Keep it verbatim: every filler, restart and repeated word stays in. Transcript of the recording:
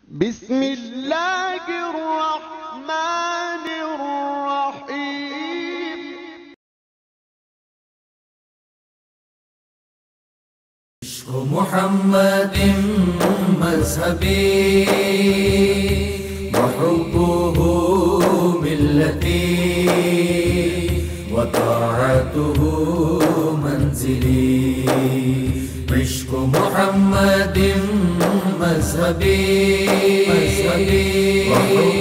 بسم الله الرحمن الرحيم. عشق محمد مذهبي وحبه ملتی وطاعته منزلی. عشق محمد مذہبی